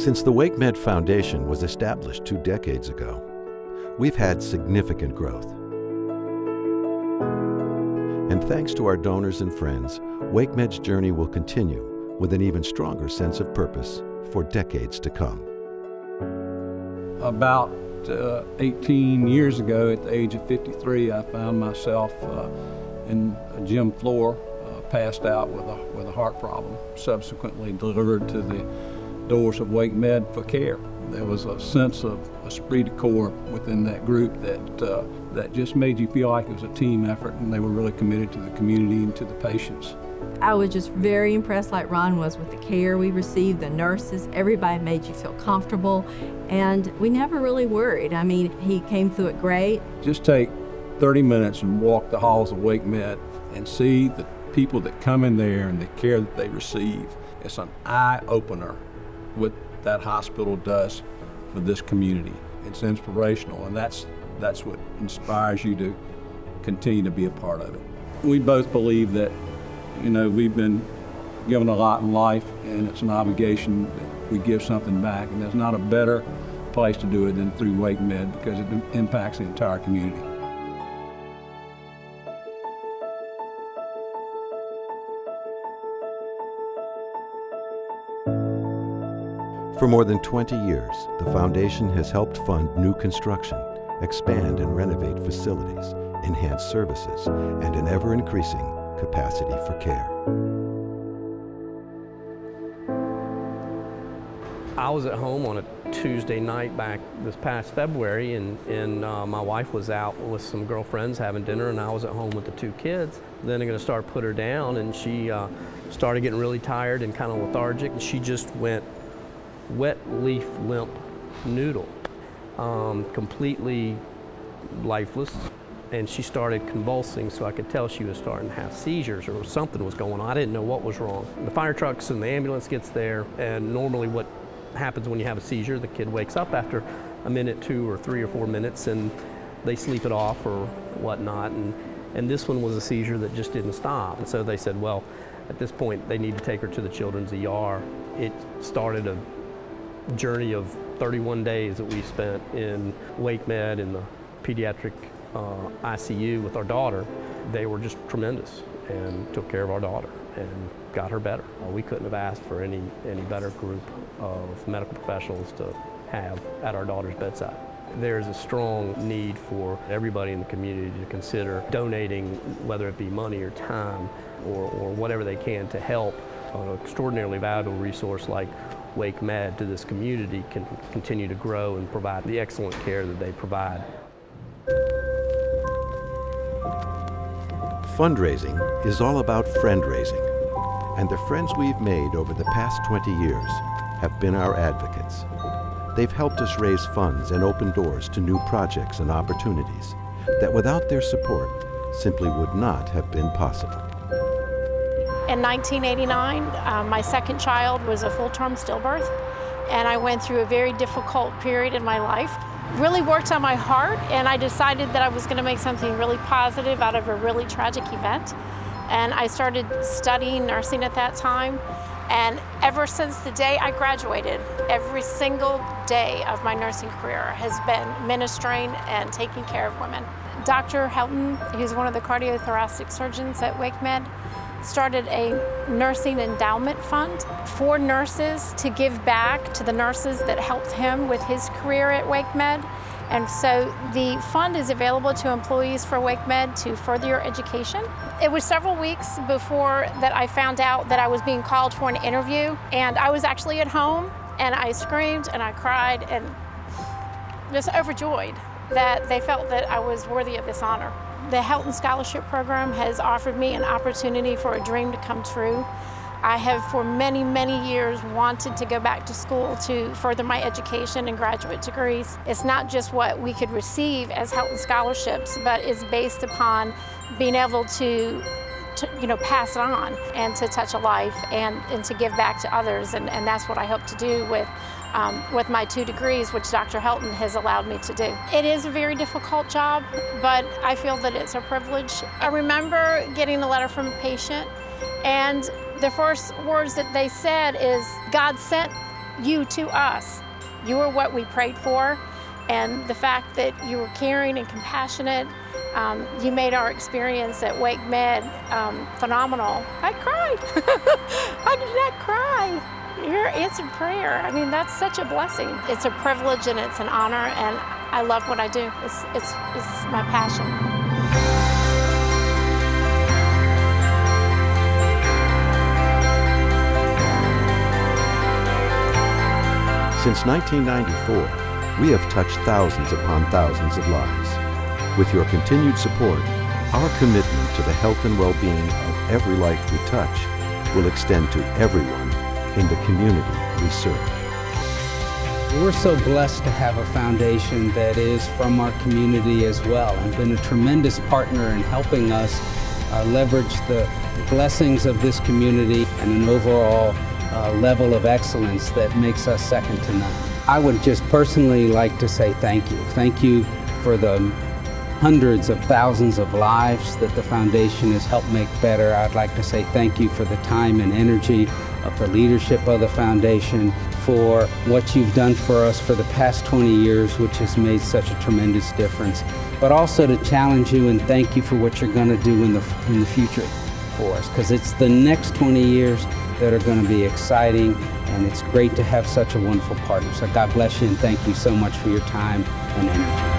Since the WakeMed Foundation was established 2 decades ago, we've had significant growth. And thanks to our donors and friends, WakeMed's journey will continue with an even stronger sense of purpose for decades to come. About 18 years ago, at the age of 53, I found myself in a gym floor, passed out with a heart problem, subsequently delivered to the doors of WakeMed for care. There was a sense of esprit de corps within that group that just made you feel like it was a team effort, and they were really committed to the community and to the patients. I was just very impressed, like Ron was, with the care we received, the nurses. Everybody made you feel comfortable, and we never really worried. I mean, he came through it great. Just take 30 minutes and walk the halls of WakeMed and see the people that come in there and the care that they receive. It's an eye-opener what that hospital does for this community. It's inspirational, and that's what inspires you to continue to be a part of it. We both believe that, you know, we've been given a lot in life, and it's an obligation that we give something back, and there's not a better place to do it than through WakeMed, because it impacts the entire community. For more than 20 years, the Foundation has helped fund new construction, expand and renovate facilities, enhance services, and an ever-increasing capacity for care. I was at home on a Tuesday night back this past February, and my wife was out with some girlfriends having dinner, and I was at home with the 2 kids. Then I'm going to start put her down, and she started getting really tired and kind of lethargic, and she just went wet leaf limp noodle, completely lifeless, and she started convulsing, so I could tell she was starting to have seizures or something was going on. I didn't know what was wrong. The fire trucks and the ambulance gets there, and normally what happens when you have a seizure, the kid wakes up after a minute, 2 or 3 or 4 minutes, and they sleep it off or whatnot, and this one was a seizure that just didn't stop. And so they said, well, at this point they need to take her to the children's ER. It started a journey of 31 days that we spent in WakeMed in the pediatric ICU with our daughter. They were just tremendous and took care of our daughter and got her better. We couldn't have asked for any better group of medical professionals to have at our daughter's bedside. There's a strong need for everybody in the community to consider donating, whether it be money or time or whatever they can to help an extraordinarily valuable resource like WakeMed to this community can continue to grow and provide the excellent care that they provide. Fundraising is all about friend-raising, and the friends we've made over the past 20 years have been our advocates. They've helped us raise funds and open doors to new projects and opportunities that without their support simply would not have been possible. In 1989, my second child was a full-term stillbirth, and I went through a very difficult period in my life. Really worked on my heart, and I decided that I was going to make something really positive out of a really tragic event. And I started studying nursing at that time, and ever since the day I graduated, every single day of my nursing career has been ministering and taking care of women. Dr. Helton, who's one of the cardiothoracic surgeons at WakeMed, started a nursing endowment fund for nurses to give back to the nurses that helped him with his career at WakeMed. And so the fund is available to employees for WakeMed to further your education. It was several weeks before that I found out that I was being called for an interview, and I was actually at home, and I screamed and I cried and just overjoyed that they felt that I was worthy of this honor. The Helton Scholarship Program has offered me an opportunity for a dream to come true. I have for many, many years wanted to go back to school to further my education and graduate degrees. It's not just what we could receive as Helton scholarships, but it's based upon being able to pass it on and to touch a life and to give back to others. And that's what I hope to do with my 2 degrees, which Dr. Helton has allowed me to do. It is a very difficult job, but I feel that it's a privilege. I remember getting a letter from a patient, and the first words that they said is, God sent you to us. You are what we prayed for, and the fact that you were caring and compassionate, you made our experience at WakeMed phenomenal. I cried. I did not cry. Your answered prayer, I mean, that's such a blessing. It's a privilege and it's an honor, and I love what I do. It's my passion. Since 1994, we have touched thousands upon thousands of lives. With your continued support, our commitment to the health and well-being of every life we touch will extend to everyone in the community we serve. We're so blessed to have a foundation that is from our community as well, and been a tremendous partner in helping us leverage the blessings of this community and an overall level of excellence that makes us second to none. I would just personally like to say thank you. Thank you for the hundreds of thousands of lives that the foundation has helped make better. I'd like to say thank you for the time and energy of the leadership of the foundation, for what you've done for us for the past 20 years, which has made such a tremendous difference, but also to challenge you and thank you for what you're going to do in the future for us, because it's the next 20 years that are going to be exciting, and it's great to have such a wonderful partner. So God bless you, and thank you so much for your time and energy.